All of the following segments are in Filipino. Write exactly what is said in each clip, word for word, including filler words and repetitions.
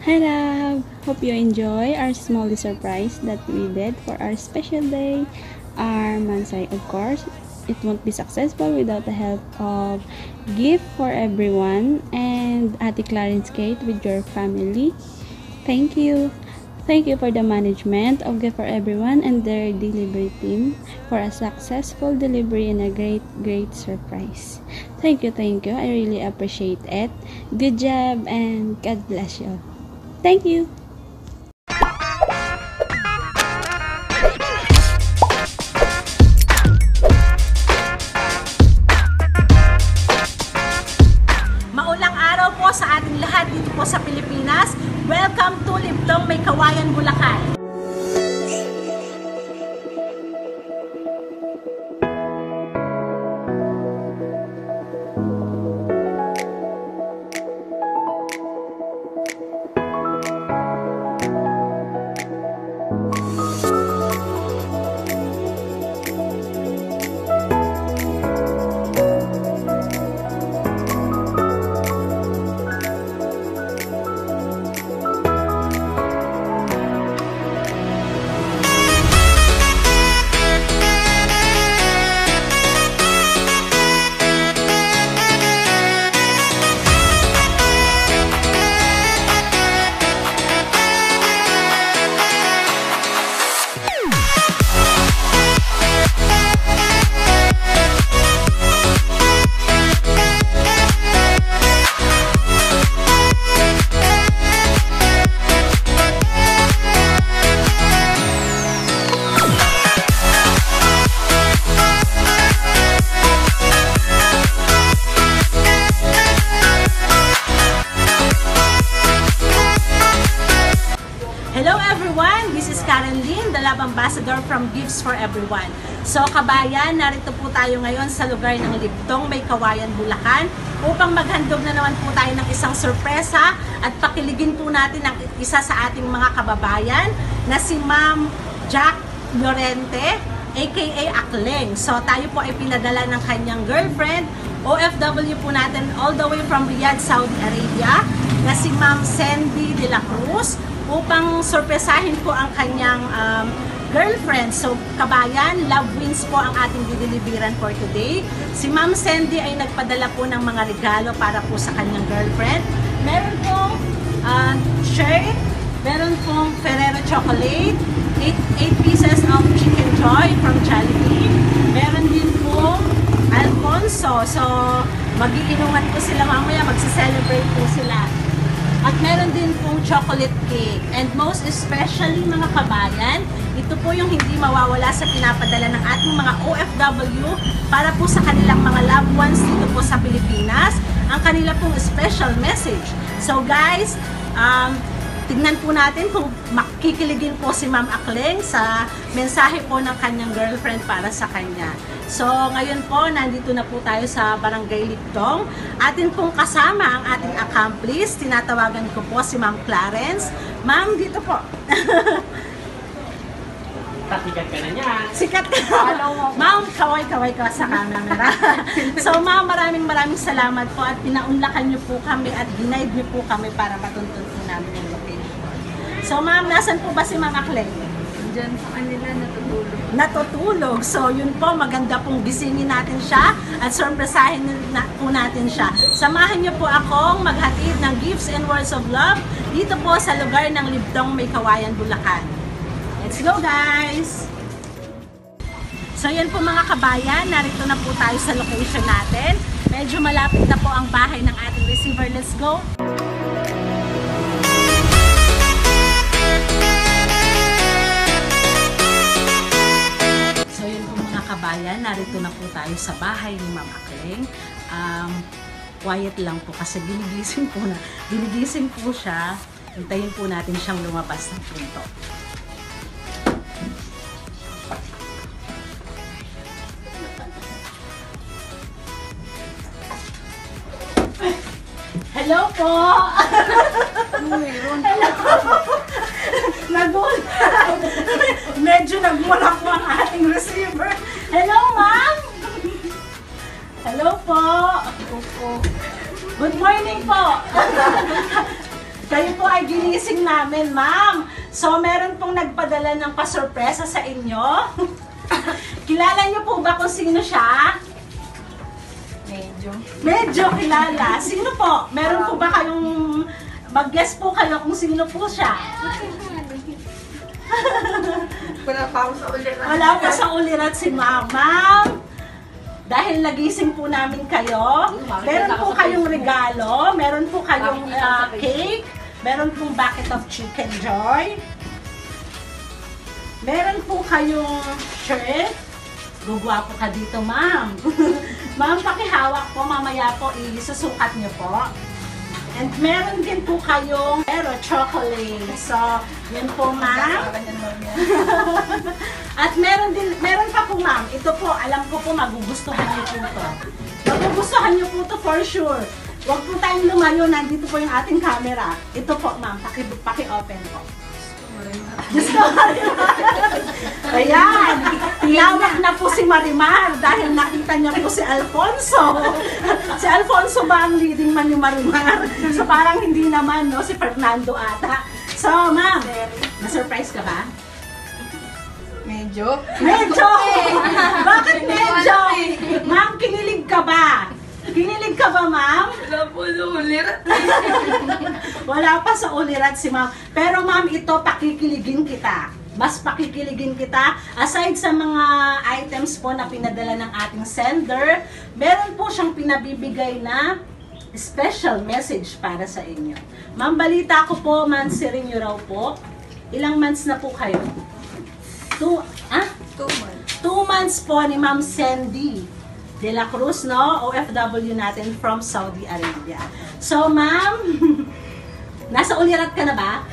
Hi love! Hope you enjoy our small surprise that we did for our special day, our mansay. Of course, it won't be successful without the help of Gift for Everyone and Ate Clarence Kate with your family. Thank you! Thank you for the management of Gift for Everyone and their delivery team for a successful delivery and a great, great surprise. Thank you, thank you. I really appreciate it. Good job and God bless you. Thank you. Maulang araw po sa ating lahat dito po sa Pilipinas. Welcome to Libdong May Kawayan, Bulacan. Ambassador from Gifts for Everyone. So kabayan, narito po tayo ngayon sa lugar ng Libdong May Kawayan, Bulacan upang maghandog na naman po tayo ng isang sorpresa at pakiligin po natin ang isa sa ating mga kababayan na si Ma'am Jack Llorente aka Akleng. So tayo po ay pinadala ng kanyang girlfriend, O F W po natin all the way from Riyadh, Saudi Arabia na si Ma'am Sandy de la Cruz upang sorpresahin po ang kanyang um, girlfriend. So, kabayan, love wins po ang ating dideliveran for today. Si Ma'am Sandy ay nagpadala po ng mga regalo para po sa kanyang girlfriend. Meron pong uh, shirt, meron pong Ferrero chocolate, eight pieces of chicken joy from Jollibee. Meron din pong Alfonso. So, mag-iinuman po sila mamaya, magse-celebrate po sila. At meron din pong chocolate cake. And most especially mga kabayan, ito po yung hindi mawawala sa pinapadala ng ating mga O F W para po sa kanilang mga loved ones dito po sa Pilipinas. Ang kanila pong special message. So guys, um, tignan po natin kung makikiligin po si Ma'am Akleng sa mensahe po ng kanyang girlfriend para sa kanya. So, ngayon po, nandito na po tayo sa Barangay Libdong. Atin pong kasama ang ating accomplice. Tinatawagan ko po si Ma'am Clarence. Ma'am, dito po. Sikat ka na niya. Sikat ka. Ma'am, kaway-kaway ka sa camera. So, ma'am, maraming maraming salamat po at pinaunlakan niyo po kami at ginaid niyo po kami para matuntun po namin yung location. So, ma'am, nasan po ba si Ma'am Akleng? Diyan sa kanila natutulog. Natutulog. So, yun po, maganda pong gisingin natin siya at sorpresahin na po natin siya. Samahan niyo po akong maghatid ng gifts and words of love dito po sa lugar ng Libdong May Kawayan, Bulacan. Let's go, guys! So, yan po mga kabayan, narito na po tayo sa location natin. Medyo malapit na po ang bahay ng ating receiver. Let's go! Kabayan, narito na po tayo sa bahay ni Ma'am Akleng. Um, quiet lang po kasi ginigising po na. Ginigising po siya. Hintayin po natin siyang lumabas ng pinto. Hello po! Meron. Nagul. Medyo nagmula po ang ating receiver. Hello, ma'am! Hello po! Opo. Good morning po! Kayo po ay ginising namin, ma'am. So, meron pong nagpadala ng pasurpresa sa inyo. Kilala niyo po ba kung sino siya? Medyo. Medyo kilala. Sino po? Meron po ba kayong... Mag-guess po kayo kung sino po siya. Wala pa ako sa uliran. Wala pa sa ulirat si ma'am. Ma'am, dahil nagising po namin kayo, meron po kayong regalo, meron po kayong uh, cake, meron pong bucket of chicken joy, meron po kayong shirt. Gugwapo ka dito, ma'am. Ma'am, pakihawak po, mamaya po, isusukat niyo po. And meron din po kayong pero chocolate. So, yun po, ma'am. At meron din, meron pa po, ma'am. Ito po, alam ko po, magugustuhan niyo po ito. Magugustuhan niyo po ito for sure. Huwag po tayong lumayo, nandito po yung ating camera. Ito po, ma'am, paki-open po. Gusto Marimar. Ayan, tinawag na po si Marimar dahil nakita niya po si Alfonso. Si Alfonso ba ang leading man ni Marimar? So parang hindi naman, no? Si Fernando ata. So, ma'am, na-surprise ka ba? Medyo. Medyo! Bakit medyo? Ma'am, kinilig ka ba? Kinilig ka ba, ma'am? Wala po sa uliran. Wala pa sa ulirat si ma'am. Pero ma'am, ito pakikiligin kita. Mas pakikiligin kita. Aside sa mga items po na pinadala ng ating sender, meron po siyang pinabibigay na special message para sa inyo. Ma'am, balita ko po, mansirin nyo raw po. Ilang months na po kayo? Two, ah? Two months. Two months po ni Ma'am Sandy De La Cruz, no? O F W natin from Saudi Arabia. So, ma'am, nasa ulirat ka na ba?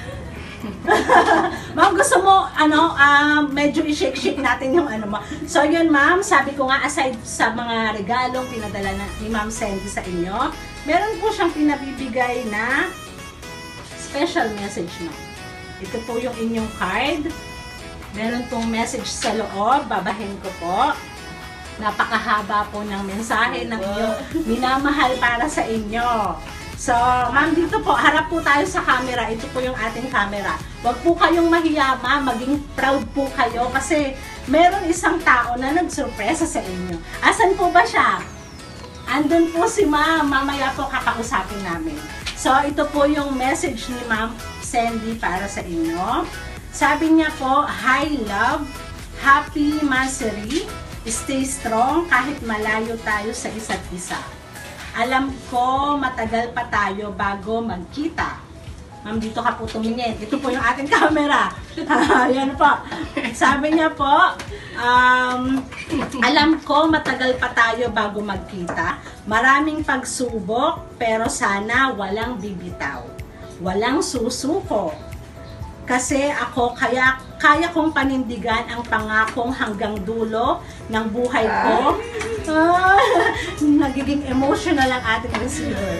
Ma'am, gusto mo, ano, uh, medyo i-shake-shake natin yung ano mo. So, yun, ma'am, sabi ko nga, aside sa mga regalong pinadala na, ni Ma'am Sandy sa inyo, meron po siyang pinabibigay na special message, no? Ito po yung inyong card. Meron pong message sa loob, babahin ko po. Napakahaba po ng mensahe ng iyong minamahal para sa inyo. So, ma'am, dito po, harap po tayo sa camera. Ito po yung ating camera. Huwag po kayong mahiya, ma'am. Maging proud po kayo kasi meron isang tao na nagsurpresa sa inyo. Asan po ba siya? Andun po si ma'am. Mamaya po kakausapin namin. So, ito po yung message ni Ma'am Sandy para sa inyo. Sabi niya po, "Hi love, happy Maseri. Stay strong kahit malayo tayo sa isa't isa. Alam ko matagal pa tayo bago magkita." Ma'am, dito ka po tumingin. Ito po yung ating camera. Ayan po. Sabi niya po, um, alam ko matagal pa tayo bago magkita. Maraming pagsubok, pero sana walang bibitaw. Walang susuko. Kasi ako, kaya, kaya kong panindigan ang pangakong hanggang dulo ng buhay ko. Ah, nagiging emotional ang ating receiver.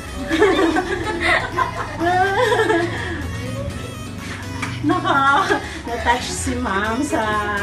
Naka, na-touch si ma'am sa...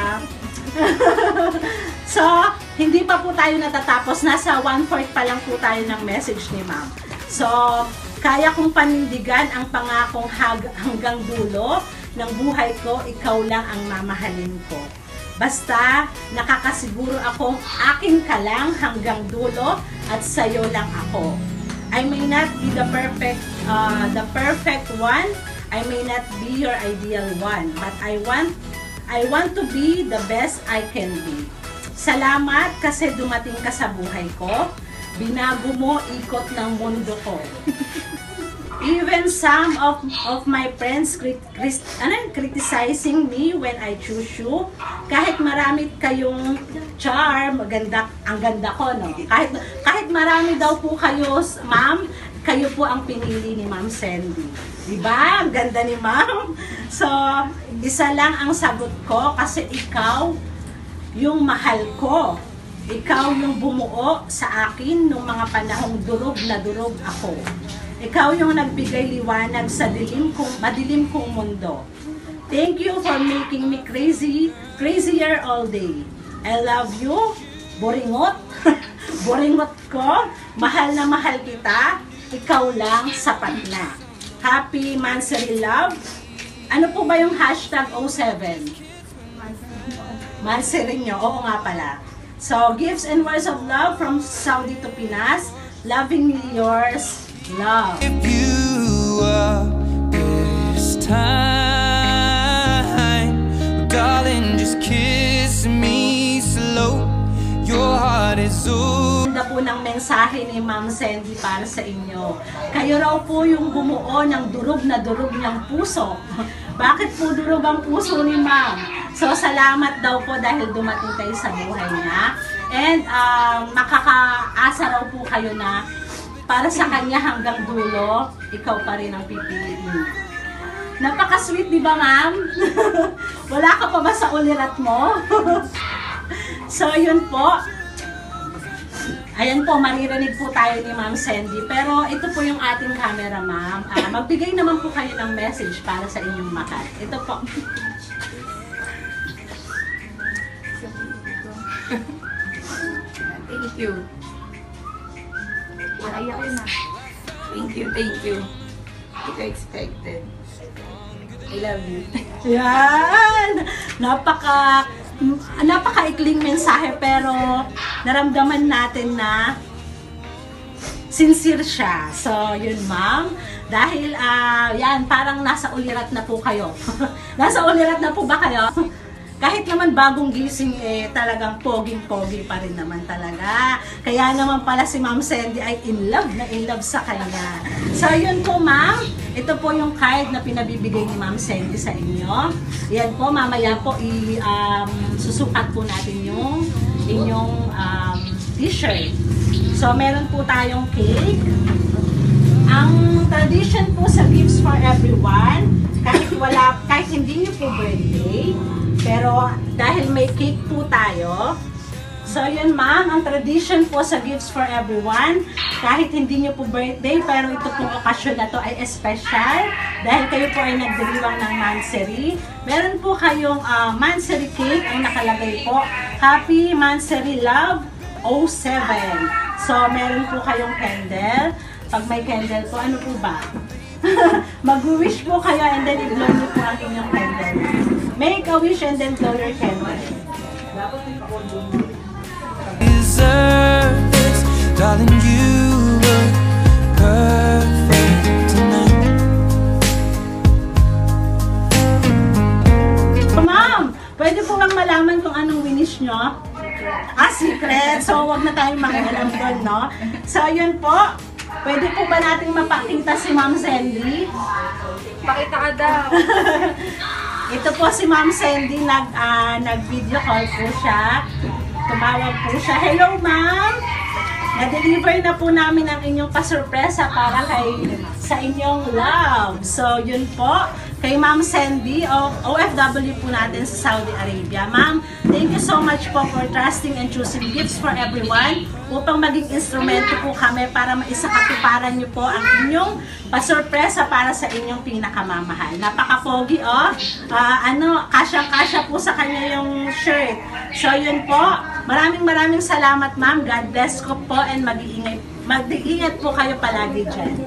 So, hindi pa po tayo natatapos. Nasa one-fourth pa lang po tayo ng message ni ma'am. So, kaya kong panindigan ang pangakong hag hanggang dulo ng buhay ko, ikaw lang ang mamahalin ko. Basta, nakakasiguro akong akin ka lang hanggang dulo at sa'yo lang ako. I may not be the perfect, uh, the perfect one. I may not be your ideal one. But I want, I want to be the best I can be. Salamat kasi dumating ka sa buhay ko. Binago mo ikot ng mundo ko. Even some of of my friends crit, crit, ano, criticizing me when I choose you. Kahit marami kayong charm, maganda, ang ganda ko, no? Kahit, kahit marami daw po kayo, ma'am, kayo po ang pinili ni Ma'am Sandy. Diba? Ang ganda ni ma'am. So, isa lang ang sagot ko kasi ikaw yung mahal ko. Ikaw yung bumuo sa akin nung mga panahong durog na durog ako. Ikaw yung nagbigay liwanag sa dilim kong, madilim kong mundo. Thank you for making me crazy, crazier all day. I love you, Boringot. Boringot ko, mahal na mahal kita. Ikaw lang, sapat na. Happy Mansari Love. Ano po ba yung hashtag oh seven? Mansari nyo. Oo nga pala. So, gifts and words of love from Saudi to Pinas. Lovingly yours, Love. If you are this time, darling, just kiss me slow. Your heart is so. Ganda po ng mensahe ni Ma'am Sandy para sa inyo. Kayo raw po yung bumuo ng durog na durog niyang puso. Bakit po durog ang puso ni Ma'am? So, salamat daw po dahil dumating kayo sa buhay niya. And um, makakaasa raw po kayo na para sa kanya hanggang dulo, ikaw pa rin ang pipiliin. Napaka-sweet, di ba, Ma'am? Wala ka pa ba sa ulirat mo? So, yun po. Ayan po, maririnig po tayo ni Ma'am Sandy. Pero ito po yung ating camera, Ma'am. Uh, magbigay naman po kayo ng message para sa inyong mahal. Ito po. Thank you. Naiyak ko na. Thank you, thank you. Hindi ko expected. I love you. Yan! Napaka, napaka-ikling mensahe pero naramdaman natin na sincere siya. So, yun, Ma'am. Dahil, uh, yan, parang nasa ulirat na po kayo. Nasa ulirat na po ba kayo? Kahit naman bagong gising, eh, talagang poging-pogi pa rin naman talaga. Kaya naman pala si Ma'am Sandy ay in love na in love sa kanya. So, yun po, Ma'am. Ito po yung card na pinabibigay ni Ma'am Sandy sa inyo. Yan po, mamaya po, i, um, susukat po natin yung inyong um, t-shirt. So, meron po tayong cake. Ang tradition po sa Gifts for Everyone, kahit wala, kahit hindi niyo po birthday, pero dahil may cake po tayo, so yun, Ma'am, ang tradition po sa Gifts for Everyone, kahit hindi niyo po birthday, pero ito pong okasyon na to ay special, dahil kayo po ay nagdiriwang ng Mansari. Meron po kayong uh, Mansari cake, ang nakalagay po, Happy Mansari Love oh seven. So, meron po kayong candle. Pag may candle po, ano po ba? Mag-wish po kayo and then i-blow niyo po ang inyong candle. Make a wish and then blow your candle. Deserve this, darling, you were perfect tonight. Ma'am, pwede po bang malaman kung anong winish nyo? Ah, secret. So, wag na tayong mag-alam doon, no? So, yun po. Pwede po ba natin mapakita si Ma'am Sandy? Pakita ka daw. Ito po si Ma'am Sandy, nag, uh, nag-video call po siya. Tumawag po siya. Hello, Ma'am! Na-deliver na po namin ang inyong pasurpresa para kay sa inyong love. So, yun po. Kay Ma'am Sandy, o, O F W po natin sa Saudi Arabia. Ma'am, thank you so much po for trusting and choosing Gifts for Everyone upang maging instrumento po kami para maisakatuparan niyo po ang inyong pasurpresa para sa inyong pinakamamahal. Napaka-pogi, oh. Uh, ano, kasyang-kasya po sa kanya yung shirt. So, yun po. Maraming maraming salamat, Ma'am. God bless ko po and mag-iingat, mag-iingat po kayo palagi dyan.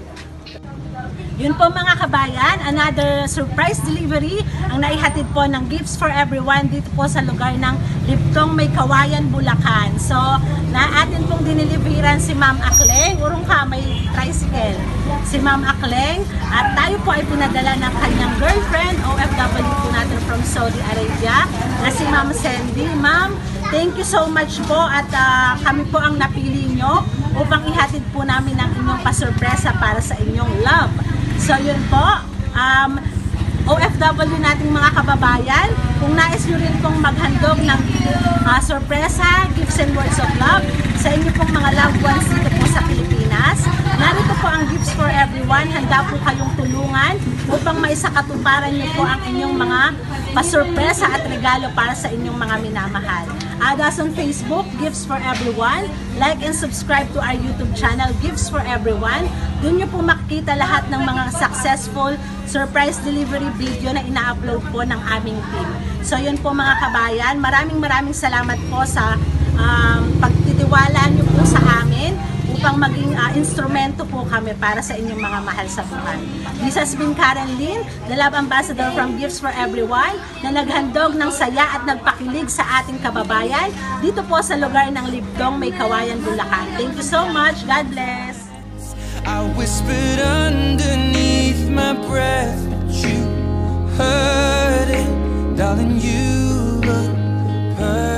Yun po, mga kabayan, another surprise delivery ang naihatid po ng Gifts for Everyone dito po sa lugar ng Liptong, May Kawayan, Bulacan. So, na atin pong diniliveran si Ma'am Akleng, urong ka, may tricycle. Si Ma'am Akleng, at tayo po ay pinadala ng kanyang girlfriend, O F W po natin from Saudi Arabia, na si Ma'am Sandy. Ma'am, thank you so much po at uh, kami po ang napili nyo upang ihatid po namin ang inyong pasurpresa para sa inyong love. So, yun po, um, O F W nating mga kababayan, kung nais nyo rin pong maghandog ng uh, sorpresa, gifts and words of love sa inyo pong mga loved ones dito po sa Pilipinas, narito po ang Gifts for Everyone. Handa po kayong tulungan upang maisakatuparan nyo po ang inyong mga pasurpresa at regalo para sa inyong mga minamahal. Add us on Facebook, Gifts for Everyone. Like and subscribe to our YouTube channel, Gifts for Everyone. Doon nyo po makikita lahat ng mga successful surprise delivery video na ina-upload po ng aming team. So yun po, mga kabayan, maraming maraming salamat po sa um, pagtitiwala nyo po sa amin upang upang maging uh, instrumento po kami para sa inyong mga mahal sa buhay. This has been Karen Lynn, the Love Ambassador from Gifts for Everyone, na naghandog ng saya at nagpakilig sa ating kababayan dito po sa lugar ng Libdong, May Kawayan, Bulacan. Thank you so much. God bless. I whispered underneath my breath, but you heard it, darling. You look perfect.